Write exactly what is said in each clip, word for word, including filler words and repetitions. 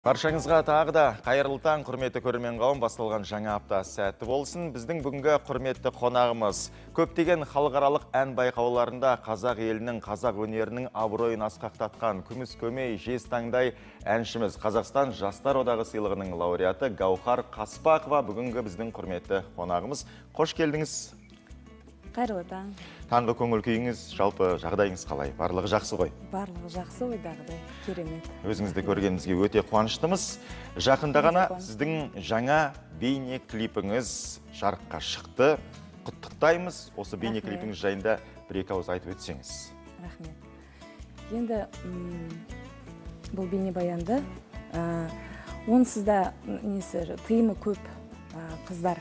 Баршаңызға тағы да қайырлы таң, құрметті көрермен қауым, басталған жаңа апта сәтті болсын. Біздің бүгінгі құрметті қонағымыз көптеген халықаралық ән байқауларында қазақ елінің, қазақ өнерінің абыройын асқақтатқан күміс көмей жез таңдай әншіміз, Қазақстан Жастар одағы сыйлығының лауреаты Гаухар Қаспақова бүгінгі біздің құрметті қонағымыз. Қош келдіңіз. Қайырлы таң. Таңғы көңіл күйіңіз, жалпы жағдайыңыз қалай? Барлығы жақсы ғой? Барлығы жақсы ойдағыдай, керемет. Өзіңізді көргенімізге өте қуаныштымыз. Жақында ғана сіздің жаңа бейне клипіңіз жарыққа шықты. Құттықтаймыз. Осы бейне клипіңіз жайында бір-екі ауыз айтып өтсеңіз. Рахмет. Енді бұл бейне баянды, онсызда несі тыйымы көп қыздар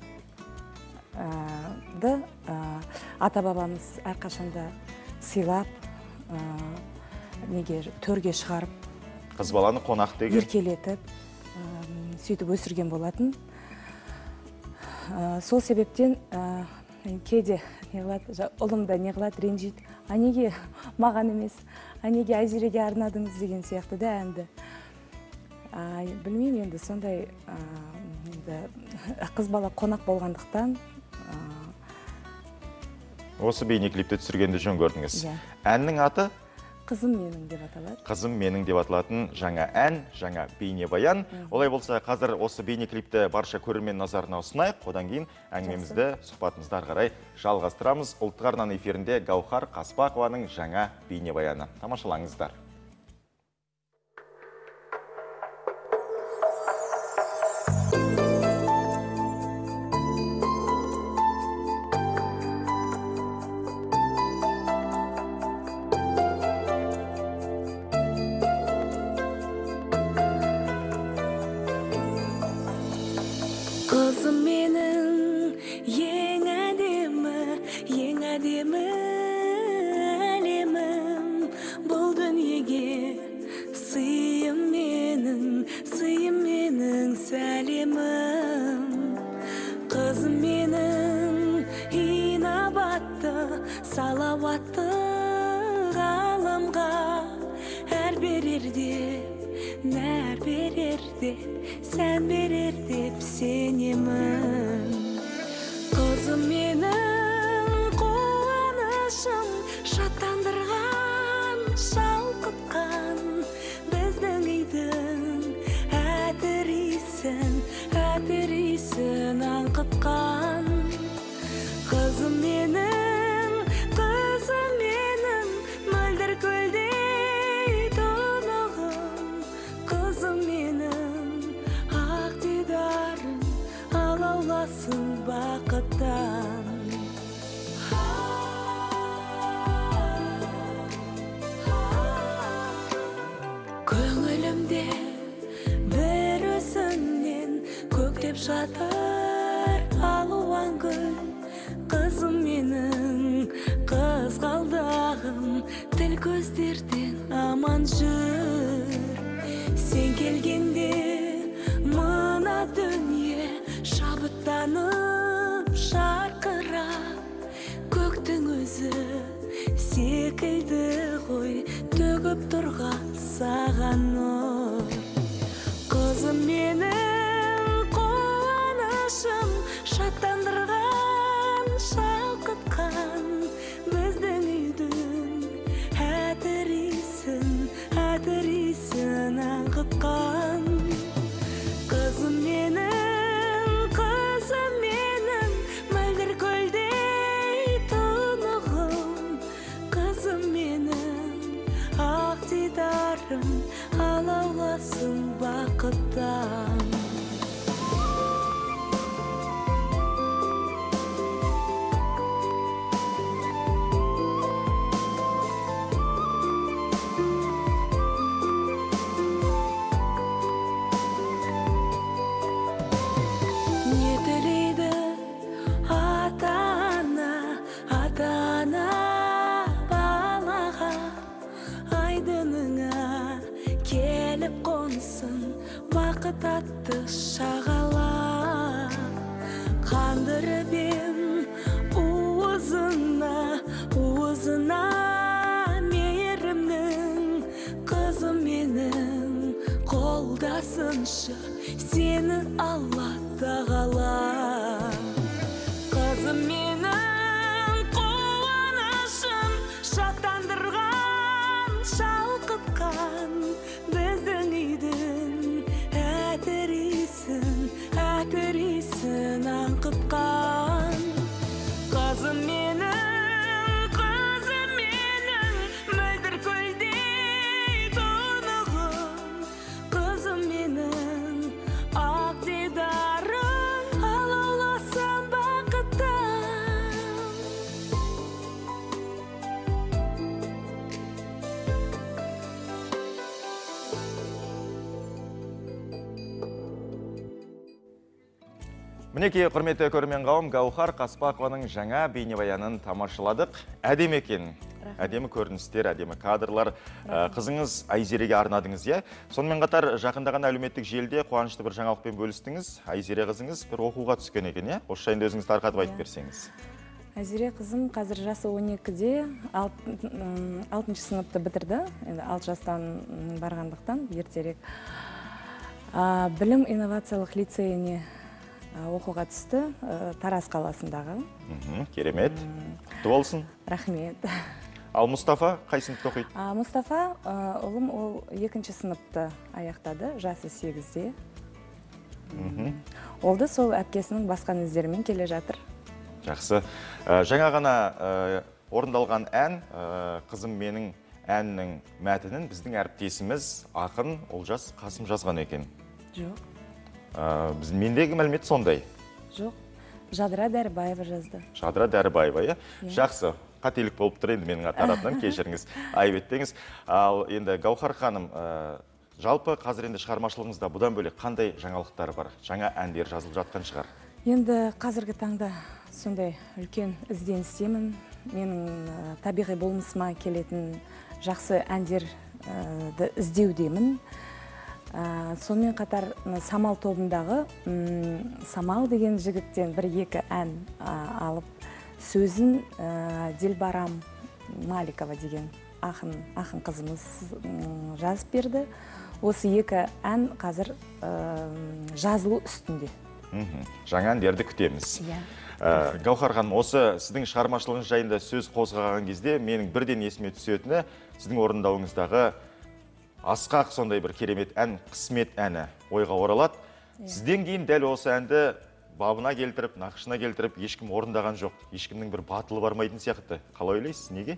ата-бабамыз әрқашанда сыйлап, неге төрге шығарып, қыз баланы қонақ деген еркелетіп, сөйтіп өсірген болатын. Сол себептен кейде ұлымда неғылады, ренжиді. А неге маған емес, а неге Айзереге арнадыңыз деген сияқты да әнді. Білмеймін, енді сондай қыз бала қонақ болғандықтан осы бейне клипті түсіргенді жөн көрдіңіз. Әннің аты? Қызым менің деп аталады. Қызым менің деп аталатын жаңа ән, жаңа бейне баян. Олай болса, қазір осы бейне клипті барша көрермен назарына ұсынайық. Одан кейін әңгімемізді, сұхбатымызды ары қарай жалғастырамыз. Ұлттық арна эфирінде Гаухар Қаспақованың жаңа бейне баяны. Тамашалаңыздар. Қызым менің ең әдемі, ең әдемі әлемім, бұл дүниеге сыйым менің, сыйым менің сәлемім. Қызым менің инабатты, салауатты ғаламға әр берерде, нәр берерде, сән берер деп сенемін. Қызым менің қуанышым, шаттандырған, шалқытқан біздің үйдің әтірейсін, әтірейсін аңқытқан. Қызым менің, қызым менің, мөлдір көлдей тұнығым. Қызым менің, ақ дидарым, алауласын бақыттан. Көңілімде бір өзіңнен көктеп жатыр алуан гүл. Қызым менің, қызғалдағым, тіл көздерден аман жүр. Сен келгенде мына дүние шабыттанып жарқырап, көктің өзі секілді ғой төгіп тұрған саған нұр. Қызым менің қуанышым, шаттандырған, шалқытқан біздің үйдің әтірейсін, әтірейсін аңқытқан. Қызым менің, қызым менің, мөлдір көлдей тұнығым. Қызым менің, ақ дидарым, алауласын бақыттан. Не тілейді ата-ана, ата-ана балаға, айдыныңа келіп қонсын бақыт атты шағала. Қандырып ем уызына, уызына мейірімнің. Қызым менің қолда сыйласыншы сені Алла тағала. Қызым менің қуанышым, шаттандырған, шалқытқан біздің үйдің әтіресін, әтіресін аңқытқан. Қызым менің, қызым менің, мөлдір көлдей тұнығым. Қызым менің, ақ дидарым, алауласам бақыттан. Мінекей, құрметті көрермен қауым, Гаухар Қаспақованың жаңа бейнебаянын тамашаладық. Әдемі екен. Әдемі көріністер, әдемі кадрлар. Қызыңыз Айзереге арнадыңыз, е? Сонымен қатар жақындаған әлеуметтік желіде қуанышты бір жаңалықпен бөлістіңіз. Айзере қызыңыз бір оқуға түскен екен, е? Осы жайында өзіңіз тарқатып айтып берсеңіз. Айзере қызым қазір жасы он екіде, алтыншы сыныпты бітірді. Енді алты жастан барғандықтан ертерек. А, Білім инновациялық лицейіне а, оқуға түсті, а, Тараз қаласындағы. Мгм, керемет. Құтты болсын. Рахмет. Ал Мұстафа қай сыныпта оқиды? А, Мұстафа а, ұлым ол екінші сыныпты аяқтады, жасы сегізде. Мгм. Ол да сол әпкесінің басқан іздерімен келе жатыр. Жақсы. Ә, Жаңа ғана ә, орындалған ән, ә, қызым менің әннің мәтінін біздің әріптесіміз ақын Олжас Қасым жазған екен. Жоқ, Ә, Біз мендегі мәлімет сондай. жоқ. Жадыра Дәрібаева жазды. Жадыра Дәрібаева, е? Жақсы. Қателік болып тұр енді менің тарапымнан, кешіріңіз, айып еттіңіз. Ал енді Гаухар ханым, ә, жалпы қазір енді шығармашылығыңызда бұдан бөлек қандай жаңалықтар бар? Жаңа әндер жазылып жатқан шығар. Енді қазіргі таңда сондай үлкен ізденістемін. Менің ә, табиғи болмысыма келетін жақсы әндерді іздеудемін. Ә, Сонымен қатар мына Самал тобындағы м, Самал деген жігіттен бір-екі ән а, алып, сөзін ә, Дилбарам Маликова деген ақын, ақын қызымыз м, жазып берді. Осы екі ән қазір ә, жазылу үстінде. Мгм. Жаңа әндерді күтеміз. Иә. Ә, Гаухар ханым, осы сіздің шығармашылығыңыз жайында сөз қозғаған кезде менің бірден есіме түсетіні сіздің орындауыңыздағы асқақ сондай бір керемет ән, Қысмет әні ойға оралады. Сізден кейін дәл осы әнді бабына келтіріп, нақышына келтіріп, ешкім орындаған жоқ. Ешкімнің бір батылы бармайтын сияқты. Қалай ойлайсыз, неге?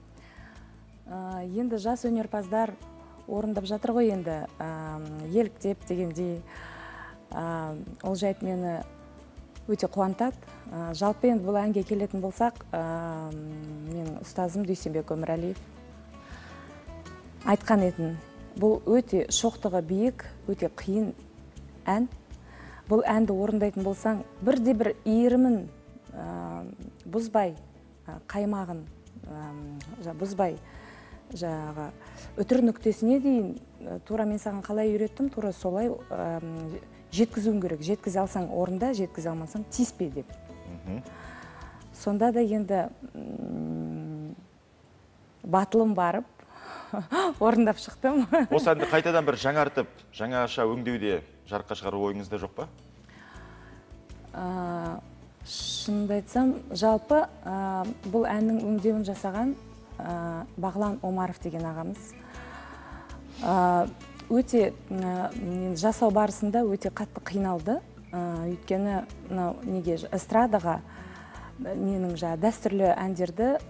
Ә, Енді жас өнерпаздар орындап жатыр ғой енді, ә, еліктеп дегендей. Ә, Ол жайт мені өте қуантады. Ә, Жалпы енді бұл әнге келетін болсақ, ә, мен ұстазым Дүйсенбек Өмірәлиев айтқан етін. Бұл өте шоқтығы биік, өте қиын ән. Бұл әнді орындайтын болсаң, бірде бір иірімін ә, бұзбай, ә, қаймағын ә, бұзбай, жаңағы үтір нүктесіне дейін ә, тура мен саған қалай үйреттім, тура солай ә, жеткізуің керек. Жеткізе алсаң орында, жеткізе алмасаң тиіспе деп. Мгм. Сонда да енді м, батылым барып орындап шықтым. Осы әнді қайтадан бір жаңартып, жаңаша өңдеуде жарыққа шығару ойыңызда жоқ па? Ә, Шынымды айтсам, жалпы ә, бұл әннің өңдеуін жасаған ә, Бағлан Омаров деген ағамыз. Ә, Өте ә, мен жасау барысында өте қатты қиналды. Ә, Өйткені мынау неге эстрадаға менің жаңа дәстүрлі әндерді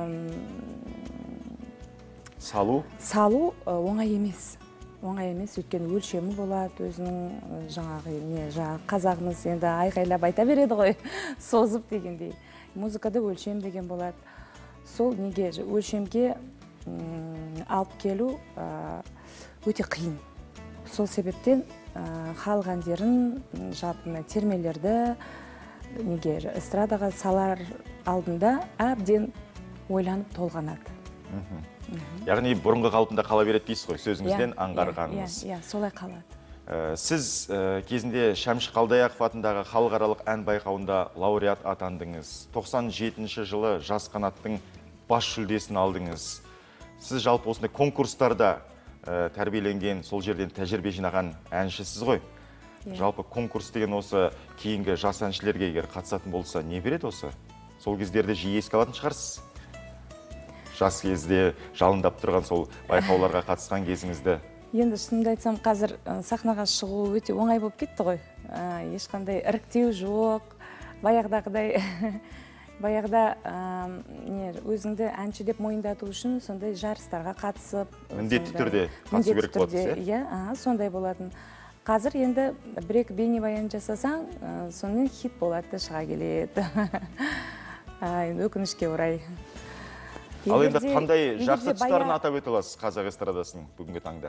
Салу? салу ә, оңай емес. Оңай емес, өйткені өлшемі болады, өзінің ә, жаңағы не жаңағы қазағымыз енді айқайлап айта береді ғой, созып дегендей. Музыкада өлшем деген болады. Сол неге өлшемге м, алып келу ә, өте қиын. Сол себептен ә, халық әндерін, жалпы мына термелерді неге эстрадаға салар алдында әбден ойланып толғанады. Мгм. Яғни бұрынғы қалпында қала береді дейсіз ғой, сөзіңізден Иә, аңғарғанымыз. Иә, иә, солай қалады. Ә, Сіз ә, кезінде Шәмші Қалдаяқов атындағы халықаралық ән байқауында лауреат атандыңыз. тоқсан жетінші жылы Жас қанаттың бас жүлдесін алдыңыз. Сіз жалпы осындай конкурстарда ә, тәрбиеленген, сол жерден тәжірибе жинаған әншісіз ғой. Жалпы конкурс деген осы кейінгі жас әншілерге егер қатысатын болса, не береді осы? Сол кездерде жиі еске алатын шығарсыз. Жас кезде жалындап тұрған сол байқауларға қатысқан кезіңізді. Енді шынымды айтсам, қазір сахнаға шығу өте оңай болып кетті ғой. Ешқандай іріктеу жоқ. Баяғыдағыдай баяғыда өзіңді әнші деп мойындату үшін сондай жарыстарға қатысып, міндетті түрде қатысу керек болады. Иә, сондай болатын. Қазір енді бір-екі бейнебаян жасасаң, сонымен хит болады, шыға келеді. Өкінішке орай. Ал енді қандай жақсы тұстарын атап өте аласыз қазақ эстрадасының бүгінгі таңда?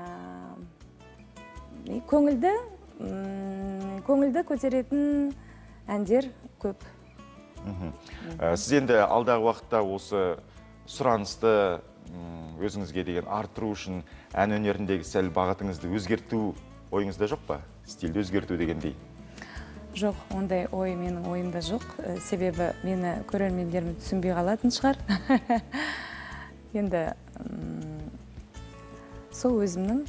Көңілді, көңілді көтеретін әндер көп. Сіз енді алдағы уақытта осы сұранысты өзіңізге деген арттыру үшін ән өнеріндегі сәл бағытыңызды өзгерту ойыңызда жоқ па? Стильді өзгерту дегендей. Жоқ, ондай ой менің ойымда жоқ. Себебі мені көрермендерім түсінбей қалатын шығар. Енді сол өзімнің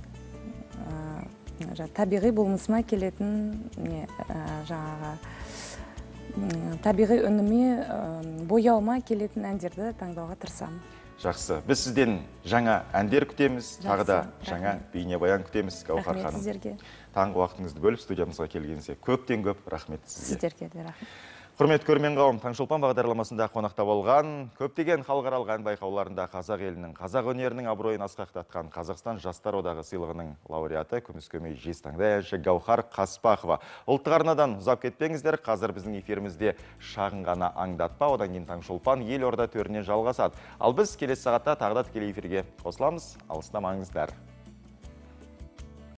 табиғи болмысыма келетін, жаңағы табиғи үніме, бояуыма келетін әндерді таңдауға тырысамын. Жақсы. Біз сізден жаңа әндер күтеміз, тағы да жаңа бейнебаян күтеміз, Гаухар ханым. Рахмет сіздерге. Таңғы уақытыңызды бөліп студиямызға келгеніңізге көптен көп рахмет сізге. Сіздерге де рахмет. Құрметті көрермен қауым, Таңшолпан бағдарламасында қонақта болған, көптеген халықаралық ән байқауларында қазақ елінің, қазақ өнерінің абыройын асқақтатқан Қазақстан Жастар одағы сыйлығының лауреаты, күміс көмей жезтаңдай әнші Гаухар Қаспақова. Ұлттық арнадан ұзап кетпеңіздер, қазір біздің эфирімізде шағын ғана аңдатпа, одан кейін Таңшолпан елорда төріне жалғасады. Ал біз келесі сағатта тағы да тікелей эфирге қосыламыз. Алыстамаңыздар.